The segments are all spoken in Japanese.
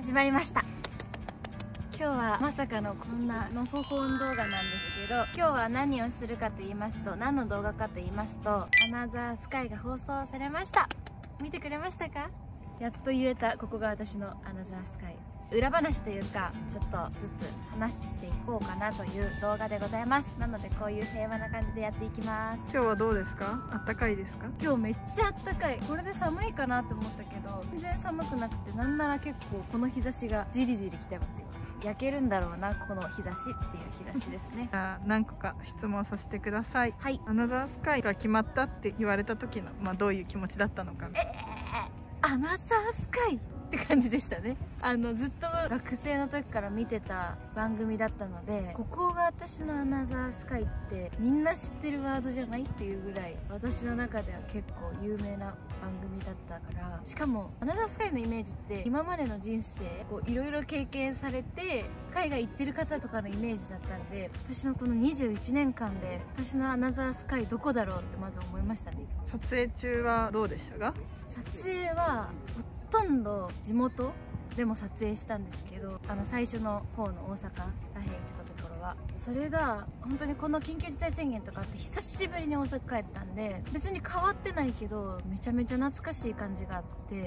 始まりました。今日はまさかのこんなのほほん動画なんですけど、今日は何をするかと言いますと、何の動画かと言いますと、アナザースカイが放送されました。見てくれましたか？やっと言えた。ここが私のアナザースカイ。裏話というか、ちょっとずつ話していこうかなという動画でございます。なのでこういう平和な感じでやっていきます。 今日はどうですか？あったかいですか？ 今日めっちゃあったかい。これで寒いかなと思ったけど、全然寒くなくて、なんなら結構この日差しがじりじりきてますよ。焼けるんだろうな、この日差しっていう日差しですね。 じゃあ何個か質問させてください。 はい。 アナザースカイが決まったって言われた時の、どういう気持ちだったのか。 アナザースカイって感じでしたね。ずっと学生の時から見てた番組だったので、ここが私のアナザースカイってみんな知ってるワードじゃないっていうぐらい、私の中では結構有名な番組だったから、しかもアナザースカイのイメージって今までの人生いろいろ経験されて海外行ってる方とかのイメージだったんで、私のこの21年間で私のアナザースカイどこだろうってまず思いましたね。 撮影中はどうでしたか？ 撮影はほとんど地元でも撮影したんですけど、最初の方の大阪らへん行ってたところは、それが本当にこの緊急事態宣言とかあって久しぶりに大阪帰ったんで、別に変わってないけどめちゃめちゃ懐かしい感じがあって、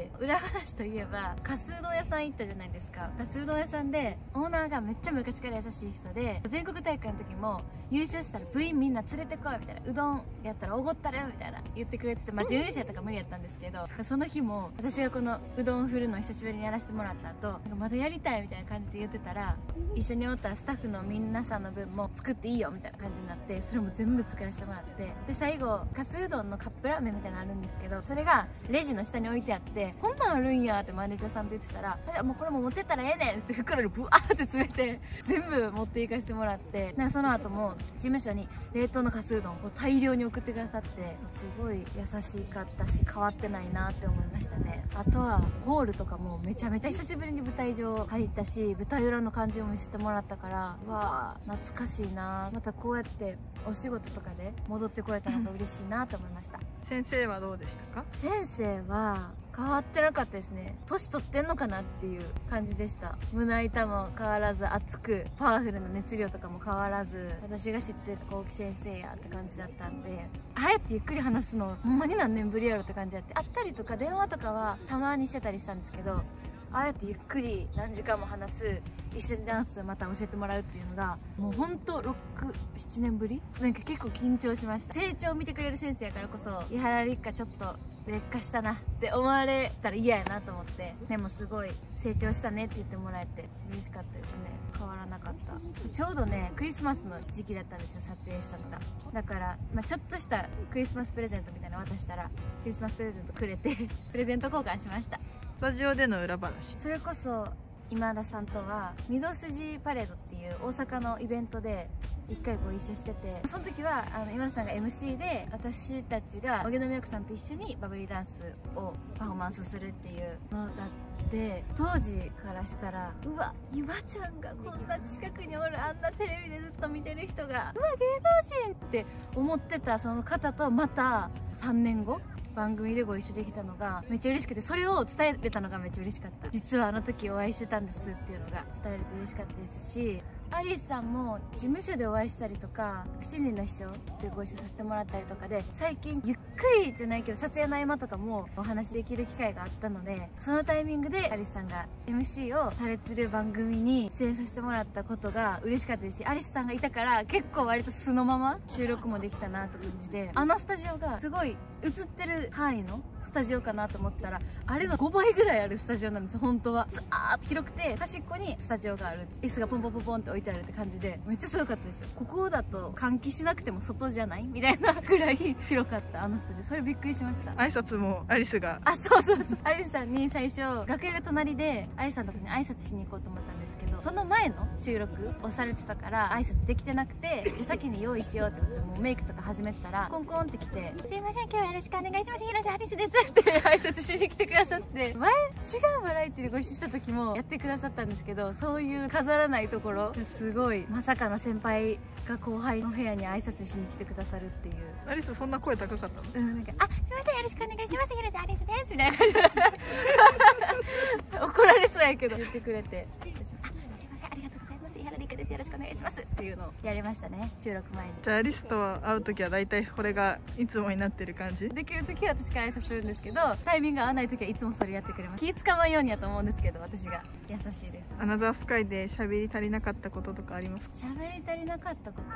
裏話といえばかすうどん屋さん行ったじゃないですか。かすうどん屋さんでオーナーがめっちゃ昔から優しい人で、全国大会の時も優勝したら部員みんな連れてこいみたいな、うどんやったらおごったるみたいな言ってくれてて、準優勝やったから無理やったんですけど、その日も私がこのうどん振るの久しぶりにやらせてもらった後、なんかまだやりたいみたいな感じで言ってたら、一緒におったスタッフの皆さんの分も作っていいよみたいな感じになって、それも全部作らせてもらって、で最後かすうどんのカップラーメンみたいなのあるんですけど、それがレジの下に置いてあって、こんなんあるんやってマネージャーさんと言ってたら、もうこれも持ってったらええねんって袋にブワーって詰めて全部持っていかせてもらって、なんかその後も事務所に冷凍のかすうどんを大量に送ってくださって、すごい優しかったし変わってないなって思いましたね。あとはホールとかもめちゃめちゃ久しぶりに舞台上入ったし、舞台裏の感じも見せてもらったから、うわー懐かしいな、またこうやってお仕事とかで戻ってこれたのが嬉しいなと思いました。 先生はどうでしたか？ 先生は変わってなかったですね。年取ってんのかなっていう感じでした。胸板も変わらず熱く、パワフルな熱量とかも変わらず、私が知ってる幸喜先生やって感じだったんで、ああやってゆっくり話すのほんまに何年ぶりやろって感じやって、会ったりとか電話とかはたまにしてたりしたんですけど、ああやってゆっくり何時間も話す、一緒にダンスまた教えてもらうっていうのがもうほんと6、7年ぶり、なんか結構緊張しました。成長を見てくれる先生やからこそ、伊原六花ちょっと劣化したなって思われたら嫌やなと思って、でもすごい成長したねって言ってもらえて嬉しかったですね。変わらなかった。ちょうどねクリスマスの時期だったんですよ、撮影したのが。だから、ちょっとしたクリスマスプレゼントみたいなの渡したら、クリスマスプレゼントくれてプレゼント交換しました。 スタジオでの裏話。 それこそ今田さんとは御堂筋パレードっていう大阪のイベントで一回ご一緒してて、その時は今田さんが MC で、私たちが荻野目洋子さんと一緒にバブリーダンスをパフォーマンスするっていうのだって、当時からしたら、うわ今ちゃんがこんな近くにおる、あんなテレビでずっと見てる人が、うわ芸能人って思ってたその方とまた3年後番組でご一緒できたのがめっちゃ嬉しくて、それを伝えれたのがめっちゃ嬉しかった。実はあの時お会いしてたんですっていうのが伝えれて嬉しかったですし、アリスさんも事務所でお会いしたりとか、7人の秘書でご一緒させてもらったりとかで、最近ゆっくりじゃないけど撮影の合間とかもお話できる機会があったので、そのタイミングでアリスさんが MC をされてる番組に出演させてもらったことが嬉しかったですし、アリスさんがいたから結構割と素のまま収録もできたなって感じで、スタジオがすごい映ってる範囲のスタジオかなと思ったら、あれの5倍ぐらいあるスタジオなんですよ。本当はザーッと広くて、端っこにスタジオがある、椅子がポンポンポンポンって置いてあるって感じで、めっちゃすごかったですよ。ここだと換気しなくても外じゃないみたいなぐらい広かったスタジオ。それびっくりしました。 挨拶もアリスが。 そうアリスさんに最初楽屋が隣で、アリスさんのとこに挨拶しに行こうと思ったんですけど、 その前の収録をされてたから挨拶できてなくて、先に用意しようってことでもうメイクとか始めてたらコンコンって来て「すいません今日はよろしくお願いします、広瀬アリスです」って挨拶しに来てくださって、前違うバラエティでご一緒した時もやってくださったんですけど、そういう飾らないところすごい、まさかの先輩が後輩の部屋に挨拶しに来てくださるっていう。 アリスそんな声高かったの？ なんか「あ、すいませんよろしくお願いします、広瀬アリスです」みたいな感じで怒られそうやけど言ってくれて、私も「あ、すいませんありがとうございます、井原理香です、よろしくお願いします」っていうのをやりましたね、収録前に。 じゃあアリスとは会う時は大体これがいつもになってる感じ？ できる時は私から挨拶するんですけど、タイミングが合わない時はいつもそれやってくれます。気使わんようにやと思うんですけど、私が優しいです。 アナザースカイで喋り足りなかったこととかありますか？ 喋り足りなかったこと、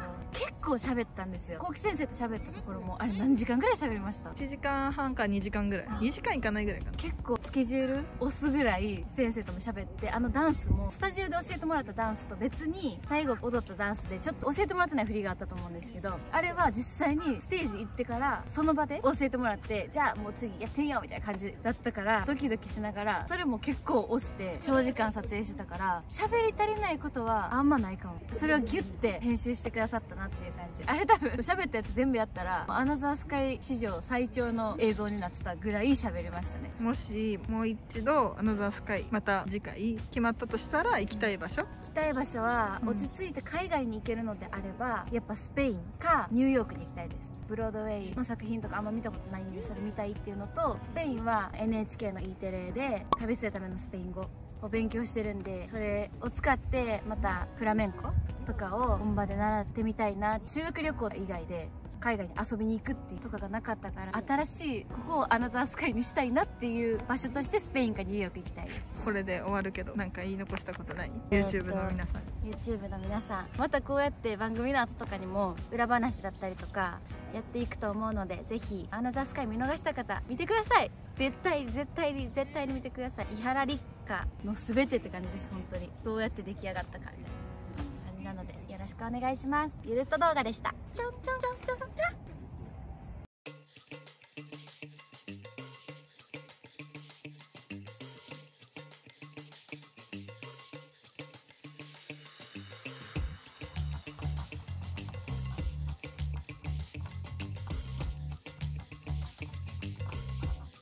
結構喋ったんですよ。こうき先生と喋ったところもあれ何時間ぐらい喋りました？ 1時間半か2時間ぐらい、2時間いかないぐらいかな。 結構スケジュール押すぐらい先生とも喋って、あのダンスもスタジオで教えてもらったダンスと別に最後踊ったダンスでちょっと教えてもらってない振りがあったと思うんですけど、あれは実際にステージ行ってからその場で教えてもらって、じゃあもう次やってみようみたいな感じだったからドキドキしながら、それも結構押して長時間撮影してたから喋り足りないことはあんまないかも。それをギュッて編集してくださったなっていう感じ。あれ多分喋ったやつ全部やったらアナザースカイ史上最長の映像になってたぐらい喋りましたね。 もしもう一度アナザースカイまた次回決まったとしたら行きたい場所？ 行きたい場所は落ち着いて海外に行けるのであればやっぱスペインかニューヨークに行きたいです。ブロードウェイの作品とかあんま見たことないんでそれ見たいっていうのと、スペインは NHK の E テレで旅するためのスペイン語を勉強してるんで、それを使ってまたフラメンコとかを本場で習ってみたいな。修学旅行以外で海外に遊びに行くっていうとかがなかったから、新しいここをアナザースカイにしたいなっていう場所としてスペインかニューヨーク行きたいです。 これで終わるけどなんか言い残したことない？ YouTube の皆さん、 YouTube の皆さん、またこうやって番組の後とかにも裏話だったりとかやっていくと思うので、ぜひアナザースカイ見逃した方見てください。絶対に見てください。伊原六花の全てって感じです。本当にどうやって出来上がったかみたいな感じなのでよろしくお願いします。ゆるっと動画でした。ちょんちょんちょんちょんちょん。